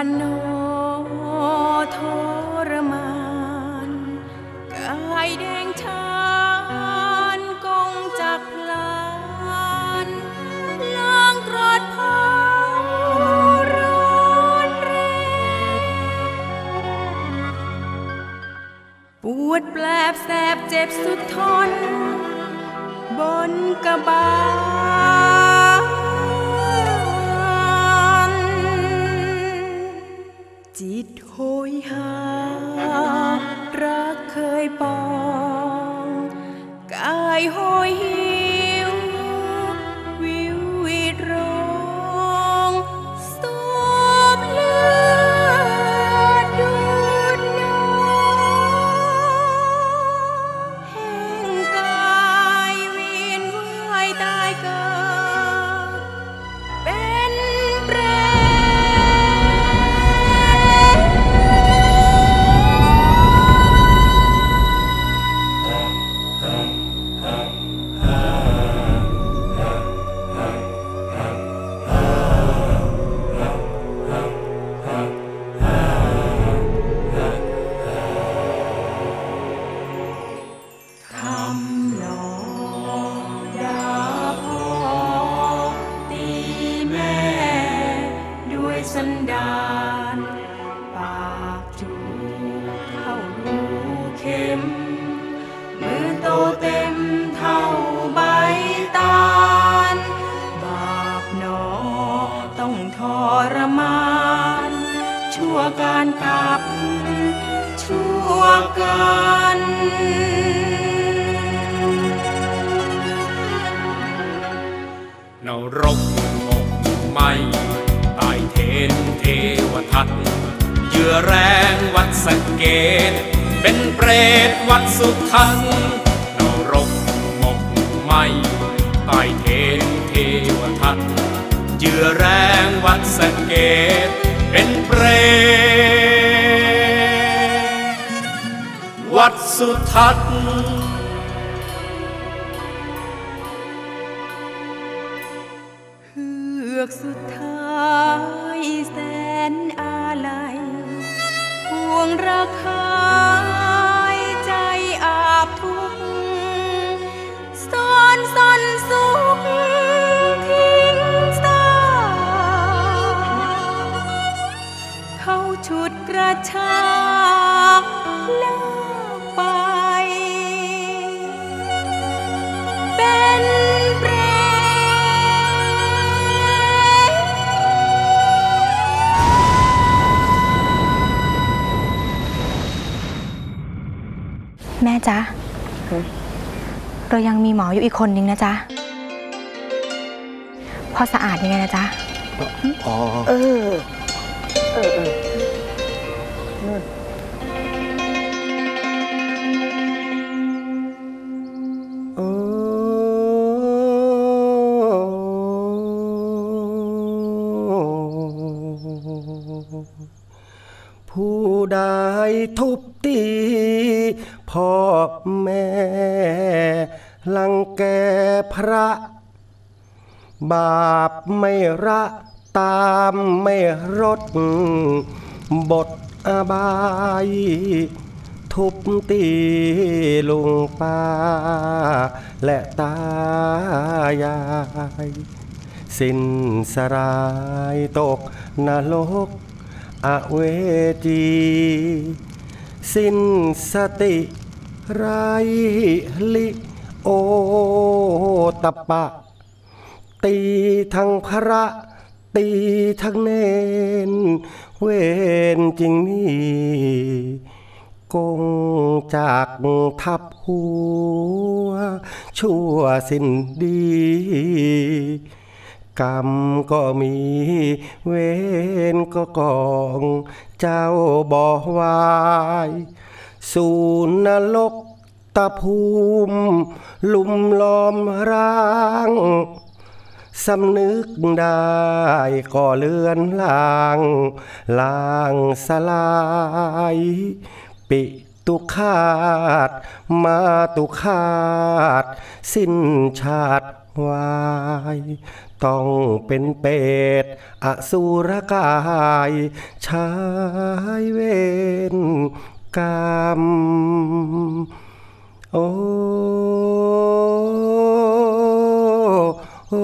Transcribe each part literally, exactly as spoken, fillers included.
านโนทรมานกายแดงชานกงจักพลานลองกรดเผาร้อนแรงปวดแปลบแสบเจ็บสุดทนบนกระบาลจิตโหยหารักเคยปองกายโหยหิววิววิตร้องสูบเลือดดูดนองแห่งกายเวียนว่ายตายเกิดเป็นเปรตสันดานปากจูบเท่ารูเข็มมือโตเต็มเท่าใบตาลบาปหนอต้องทรมานชั่วการกับชั่วกันนรกหมกไหมตายเทนเทวทัตเหยื่อแรงวัดสะเกตเป็นเปรตวัดสุทัศน์นรกหมกไหมตายเทนเทวทัตเหยื่อแรงวัดสะเกตเป็นเปรตวัดสุทัศน์เฮือกสุดท้ายแสนอาลัยห่วงระคายใจอาบทุกข์ซ่อนซ่อนสุขทิ้งซากเขาฉุดกระชากลากไปเป็นเปรตแม่จ๊ะเรายังมีหมออยู่อีกคนนึงนะจ๊ะพ่อสะอาดยังไงนะจ๊ะอ๋อเออเออเออนู่นผู้ใดทุบตีพ่อแม่ลังแกพระบาปไม่ระตามไม่รดบทอบายทุบตีลุงป้าและตายายสิ้นสลายตกนรกอเวจีสิ้นสติไรลิโอตปะตีทั้งพระตีทั้งเนนเวรจริงนี่กงจากทับหัวชั่วสิ้นดีกรรมก็มีเวรก็กองเจ้าบ่วายสู่นรกตะภูมิลุ่มล้อมร่างสำนึกได้ก็เลือนลางลางสลายปิตุคาตมาตุคาตสิ้นชาติวายต้องเป็นเปรตอสุรกายชายเวรกรรมโอ้โอ้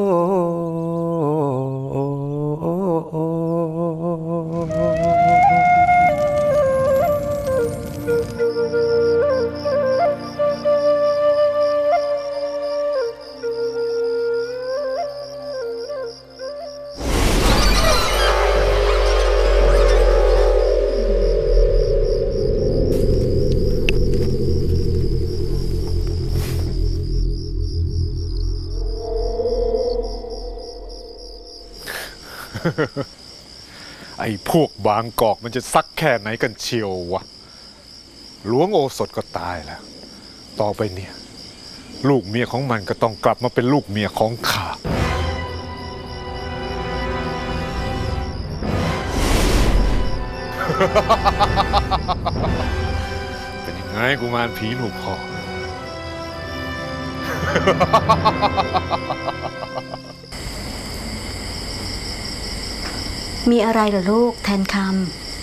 ไอ้พวกบางกอกมันจะซักแค่ไหนกันเชียววะหลวงโอสถก็ตายแล้วต่อไปเนี่ยลูกเมียของมันก็ต้องกลับมาเป็นลูกเมียของข้าเป็นยังไงกุมารผีหนูพ่อมีอะไรเหรอลูกแทนคำ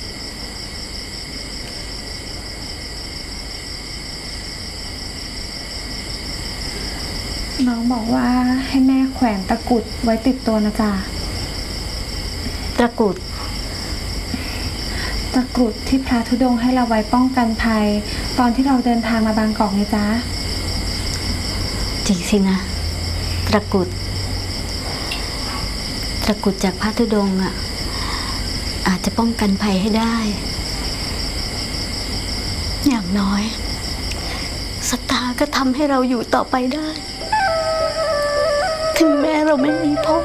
น้องบอกว่าให้แม่แขวนตะกรุดไว้ติดตัวนะจ๊ะตะกรุดตะกรุดที่พระธุดงค์ให้เราไว้ป้องกันภัยตอนที่เราเดินทางมาบางกอกไงจ๊ะจริงสินะตะกรุดตะกรุดจากพระธุดงค์อ่ะอาจจะป้องกันภัยให้ได้อย่างน้อยศรัทธาก็ทำให้เราอยู่ต่อไปได้ถึงแม้เราไม่มีพ่อ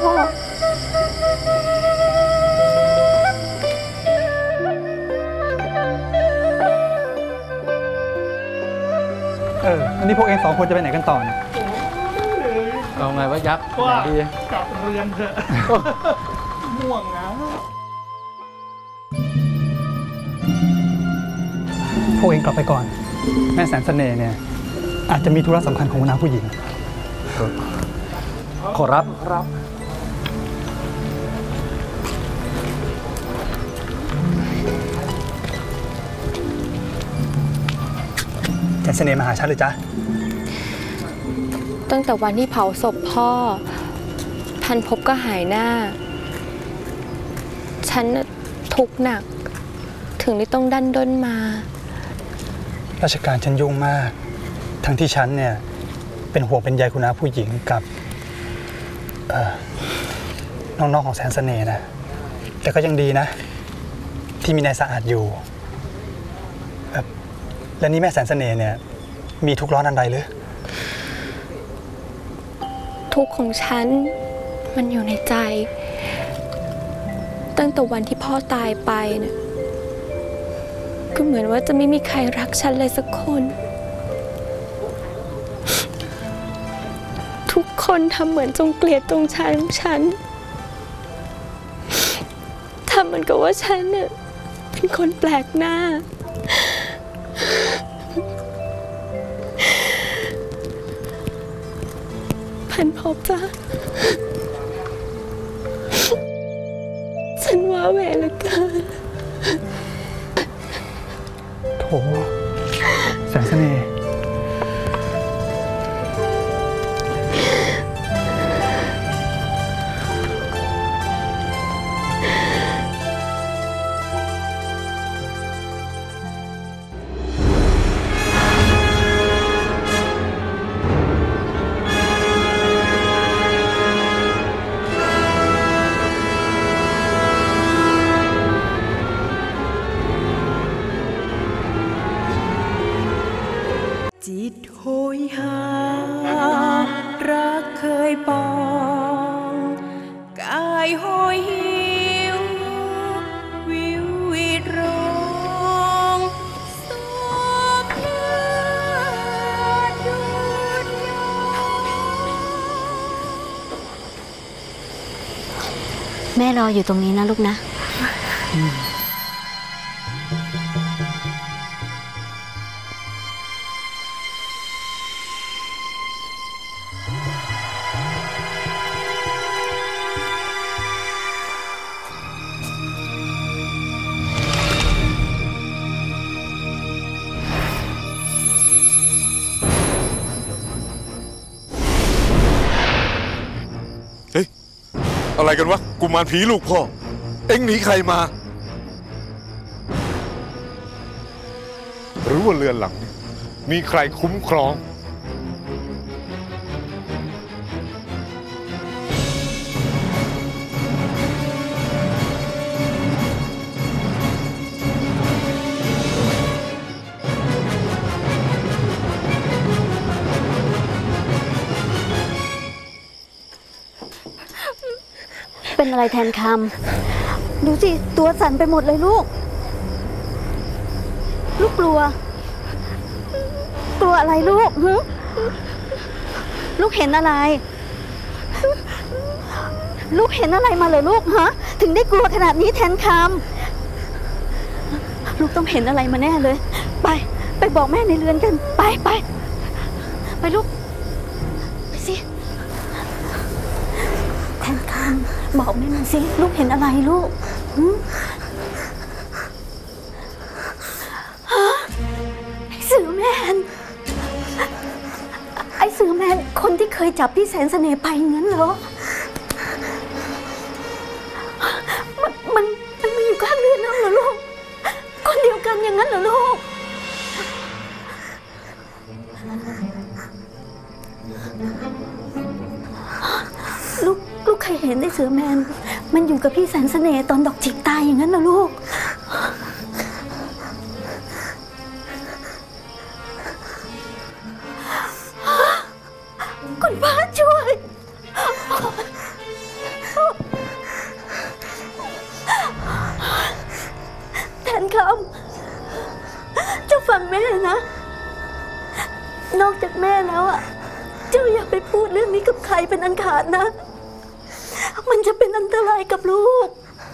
เอออันนี้พวกเองสองคนจะไปไหนกันต่อเนี่ยเอาไงวะยักษ์ว่าดีกลับเรือนเถอะม่วงนะพวกเองกลับไปก่อนแม่แสนเสน่ห์เนี่ยอาจจะมีธุระสำคัญของหัวหน้าผู้หญิงขอรับรับแสนเสน่ห์มาหาฉันเลยจ๊ะตั้งแต่วันที่เผาศพพ่อพันพบก็หายหน้าฉันทุกข์หนักถึงได้ต้องดันด้นมาราชการฉันยุ่งมากทั้งที่ฉันเนี่ยเป็นห่วงเป็นใยคุณอาผู้หญิงกับน้องๆของแสนเสน่ห์นะแต่ก็ยังดีนะที่มีนายสะอาดอยู่และนี่แม่แสนเสน่ห์เนี่ยมีทุกข์ร้อนอันใดหรือทุกข์ของฉันมันอยู่ในใจตั้งแต่วันที่พ่อตายไปเนี่ยก็เหมือนว่าจะไม่มีใครรักฉันเลยสักคนทุกคนทำเหมือนจงเกลียดจงชังฉันทำเหมือนกับว่าฉันเนี่ยเป็นคนแปลกหน้าพันพบจ้ะฉันว่าแหวเหลือเกินโถแสนเสน่ห์จิตโหยหารักเคยปองกายโหยหิววิววิตร้องสบเลือดดูดยาแม่รออยู่ตรงนี้นะลูกนะอะไรกันวะกุมารผีลูกพ่อเอ็งหนีใครมาหรือว่าเรือนหลังนี้มีใครคุ้มครองเป็นอะไรแทนคำดูสิตัวสั่นไปหมดเลยลูกลูกกลัวกลัวอะไรลูกฮึลูกเห็นอะไรลูกเห็นอะไรมาเลยลูกฮะถึงได้กลัวขนาดนี้แทนคำลูกต้องเห็นอะไรมาแน่เลยไปไปบอกแม่ในเรือนกันไปไปไปลูกไปสิแทนคำบอกแม่มาสิลูกเห็นอะไรลูกฮะไอ้เสือแมนไอ้เสือแมนคนที่เคยจับพี่แสนเสน่ห์ไปงั้นเหรอมันมันมันมาอยู่ข้างเรือนเราเหรอลูกคนเดียวกันอย่างนั้นเหรอลูกลูกลูกเคยเห็นไอ้เสือแมนมันอยู่กับพี่แสนเสน่ห์ตอนดอกจิกตายอย่างนั้นเหรอลูกคุณพระช่วยแทนคำเจ้าฟังแม่นะนอกจากแม่แล้วอ่ะเจ้าอย่าไปพูดเรื่องนี้กับใครเป็นอันขาดนะมันจะเป็นอันตรายกับลูก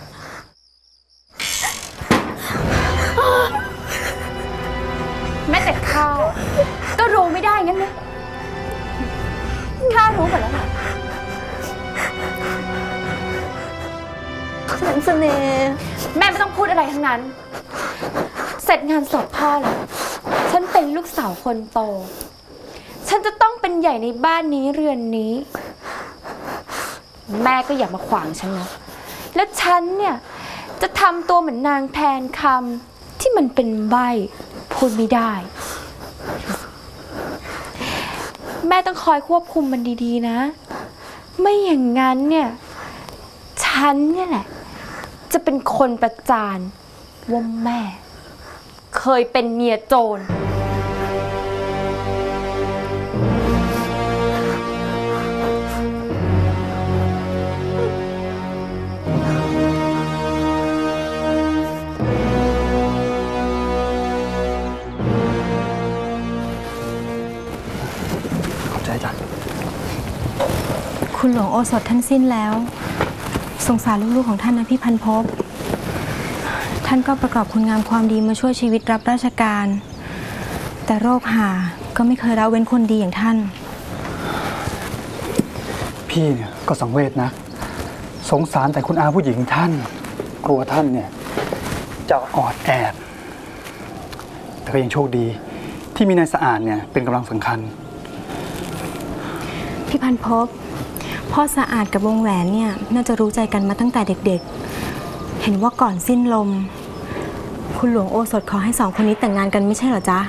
แม้แต่ข้าก็รู้ไม่ได้งั้นเลยข้ารู้หมดแล้วค่ะแสนเสน่ห์แม่ไม่ต้องพูดอะไรทั้งนั้นเสร็จงานศพพ่อแล้วฉันเป็นลูกสาวคนโตฉันจะต้องเป็นใหญ่ในบ้านนี้เรือนนี้แม่ก็อย่ามาขวางฉันนะแล้วฉันเนี่ยจะทำตัวเหมือนนางแทนคำที่มันเป็นใบ้พูดไม่ได้แม่ต้องคอยควบคุมมันดีๆนะไม่อย่างนั้นเนี่ยฉันเนี่ยแหละจะเป็นคนประจานว่าแม่เคยเป็นเมียโจรคุณหลวงโอสถท่านสิ้นแล้วสงสารลูกๆของท่านนะพี่พันภพท่านก็ประกอบคุณงามความดีมาช่วยชีวิตรับราชการแต่โรคหาก็ไม่เคยละเว้นคนดีอย่างท่านพี่เนี่ยก็สังเวชนะสงสารแต่คุณอาผู้หญิงท่านกลัวท่านเนี่ยจะออดแอดแต่ก็ยังโชคดีที่มีนายสะอาดเนี่ยเป็นกำลังสำคัญพี่พันภพพ่อสะอาดกับวงแหวนเนี่ยน่าจะรู้ใจกันมาตั้งแต่เด็กๆเห็นว่าก่อนสิ้นลมคุณหลวงโอสถขอให้สองคนนี้แต่งงานกันไม่ใช่เหรอจ๊ะ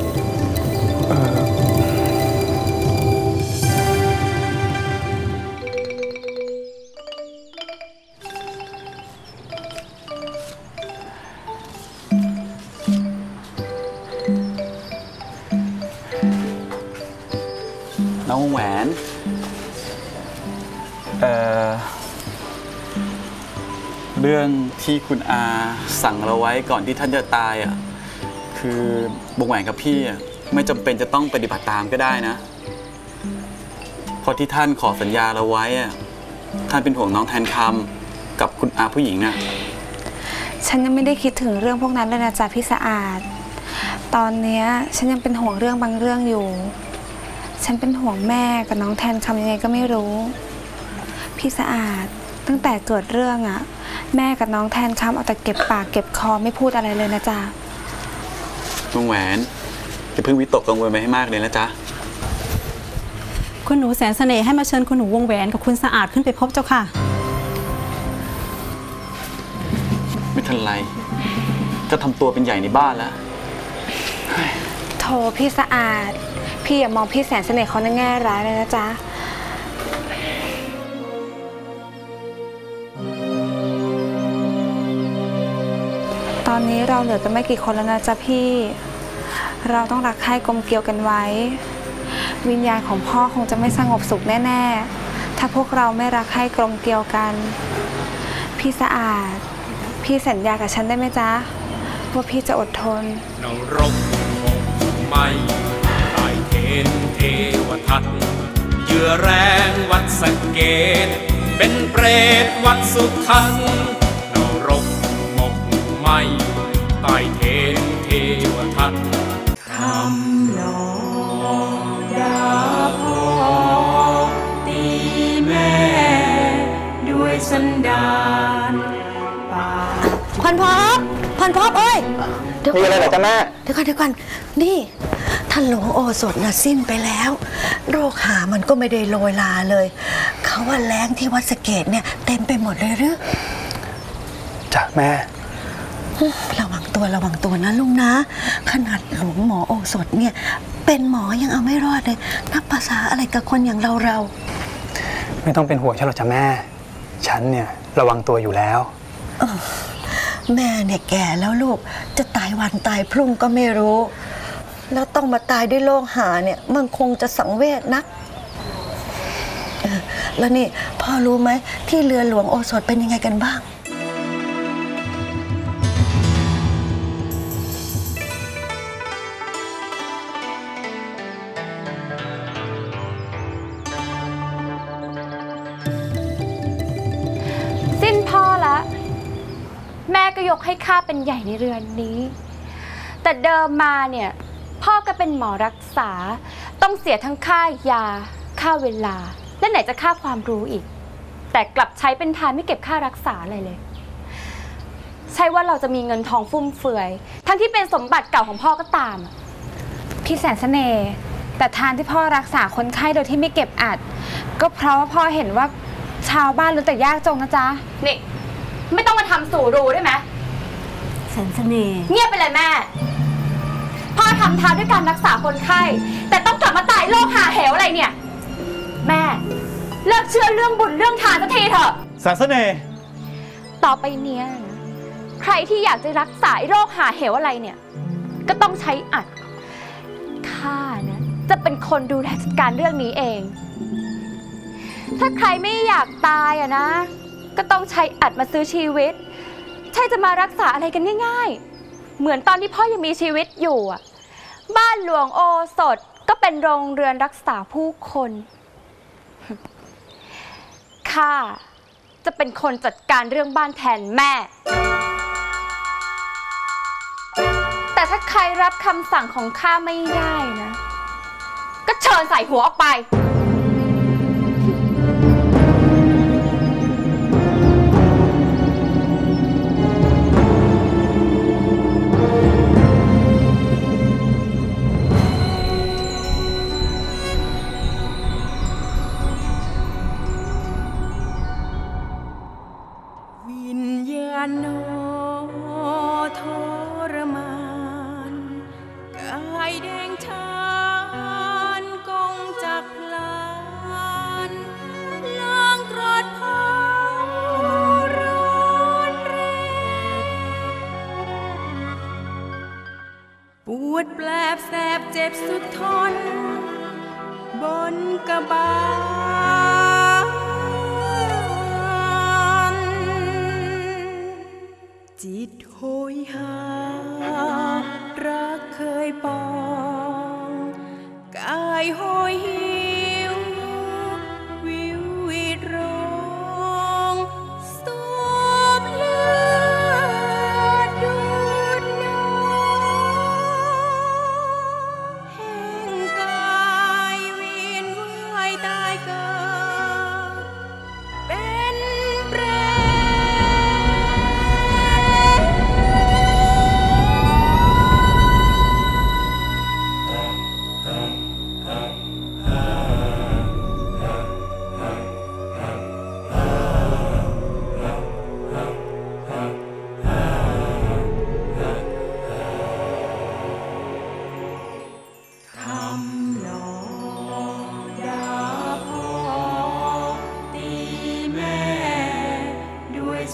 น้องวงแหวนเอ่อเรื่องที่คุณอาสั่งเราไว้ก่อนที่ท่านจะตายอ่ะคือวงแหวนกับพี่อ่ะไม่จำเป็นจะต้องปฏิบัติตามก็ได้นะเพราะที่ท่านขอสัญญาเราไว้อ่ะท่านเป็นห่วงน้องแทนคำกับคุณอาผู้หญิงน่ะฉันยังไม่ได้คิดถึงเรื่องพวกนั้นเลยนะจ๊ะพี่สะอาดตอนเนี้ยฉันยังเป็นห่วงเรื่องบางเรื่องอยู่ฉันเป็นห่วงแม่กับน้องแทนคำยังไงก็ไม่รู้พี่สะอาดตั้งแต่เกิดเรื่องอ่ะแม่กับน้องแทนคำเอาแต่เก็บปากเก็บคอไม่พูดอะไรเลยนะจ๊ะวงแหวนจะเพิ่งวิตกกังวลไปให้มากเลยนะจ๊ะคุณหนูแสนเสน่ห์ให้มาเชิญคุณหนูวงแหวนกับคุณสะอาดขึ้นไปพบเจ้าค่ะไม่ทันไรก็ทำตัวเป็นใหญ่ในบ้านแล้วโถพี่สะอาดพี่อย่ามองพี่แสนเสน่ห์เขาในแง่ร้ายเลยนะจ๊ะตอนนี้เราเหลือกันไม่กี่คนแล้วนะจ๊ะพี่เราต้องรักใคร่กลมเกลียวกันไว้วิญญาณของพ่อคงจะไม่สงบสุขแน่ๆถ้าพวกเราไม่รักใคร่กลมเกลียวกันพี่สะอาดพี่สัญญากับฉันได้ไหมจ๊ะว่าพี่จะอดทนนรกไม่ตายเทนเทวทัตเหยื่อแรงวัดสเกตเป็นเปรตวัดสุทัศน์นรกหมกไหมตายเทนเทวทัตทำหลอกด่าพ่อตีแม่ด้วยสันดานปากพันพบพันพบเอ้ยมีอะไรเหรอจ๊ะแม่เดี๋ยวก่อนเดี๋ยวก่อนนี่ท่านหลวงโอสถน่ะสิ้นไปแล้วโรคหามันก็ไม่ได้โรยลาเลยเขาว่าแล้งที่วัดสะเกดเนี่ยเต็มไปหมดเลยหรือจ้ะแม่ระวังตัวระวังตัวนะลุงนะขนาดหลวงหมอโอสถเนี่ยเป็นหมอยังเอาไม่รอดเลยนับภาษาอะไรกับคนอย่างเราเราไม่ต้องเป็นห่วงฉันหรอกจ้ะแม่ฉันเนี่ยระวังตัวอยู่แล้วแม่เนี่ยแก่แล้วลูกจะตายวันตายพรุ่งก็ไม่รู้แล้วต้องมาตายด้วยโรคหาเนี่ยมันคงจะสังเวชนักแล้วนี่พ่อรู้ไหมที่เรือหลวงโอสถเป็นยังไงกันบ้างสิ้นพ่อละแม่ก็ยกให้ข้าเป็นใหญ่ในเรือนนี้แต่เดิมมาเนี่ยพ่อก็เป็นหมอรักษาต้องเสียทั้งค่ายาค่าเวลาและไหนจะค่าความรู้อีกแต่กลับใช้เป็นทานไม่เก็บค่ารักษาอะไรเลยใช่ว่าเราจะมีเงินทองฟุ่มเฟือยทั้งที่เป็นสมบัติเก่าของพ่อก็ตามพี่แสนเสน่ห์แต่ทานที่พ่อรักษาคนไข้โดยที่ไม่เก็บอัดก็เพราะว่าพ่อเห็นว่าชาวบ้านรู้แต่ยากจนนะจ๊ะนี่ไม่ต้องมาทำสู่รู้ได้ไหมแสนเสน่ห์เงียบไปเลยแม่พ่อทำทานด้วยการรักษาคนไข้แต่ต้องกลับมาตายโรคหาเหวอะไรเนี่ยแม่เลิกเชื่อเรื่องบุญเรื่องทานสักทีเถอะแสนเสน่ห์ต่อไปเนี้ยใครที่อยากจะรักษาโรคหาเหวอะไรเนี่ยก็ต้องใช้อัดข้านะจะเป็นคนดูแลจัดการเรื่องนี้เองถ้าใครไม่อยากตายอะนะก็ต้องใช้อัดมาซื้อชีวิตใช่จะมารักษาอะไรกันง่ายๆเหมือนตอนที่พ่อยังมีชีวิตอยู่อ่ะบ้านหลวงโอสถก็เป็นโรงเรือนรักษาผู้คนข้าจะเป็นคนจัดการเรื่องบ้านแทนแม่แต่ถ้าใครรับคำสั่งของข้าไม่ได้นะก็เชิญใส่หัวออกไปโนทรมานกายแดงชานกงจากพลานลองกรดเผาร้อนแรงปวดแปลบแสบเจ็บสุดทนบนกระบาลจิตโหยหารักเคยปองกายโหยหิววิววิตร้องสูบเลือดดูดน้ำแห่งกายเวียนว่ายตายเกิด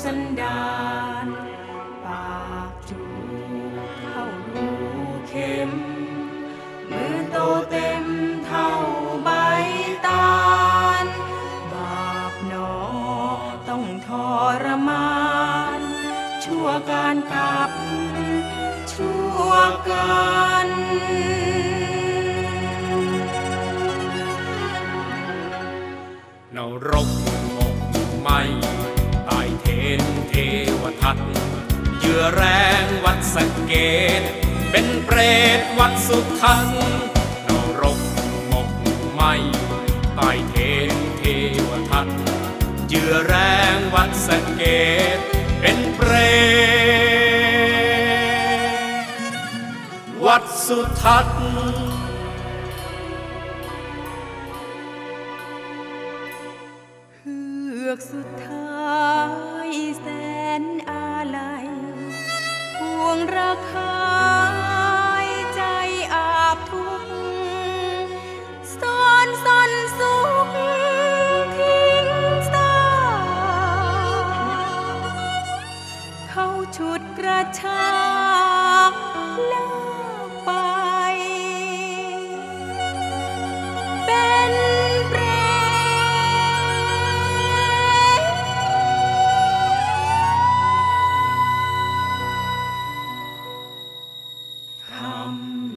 สันดานปากจูบเท่ารูเข็มมือโตเต็มเท่าใบตาลบาปหนอต้องทรมานชั่วการกับชั่วกันนรกหกไหมตายเทนเทวทัตเหยื่อแรงวัดสะเกตเป็นเปรตวัดสุทัศน์นรกหมกไหมตายเทนเทวทัตเหยื่อแรงวัดสะเกตเป็นเปรตวัดสุทัศน์เฮือกสุดท้ายแสนอาลัยพวงระคายใจอาบทุกข์ซ่อนซ่อนสุขทิ้งซากเข้าฉุดกระชากและ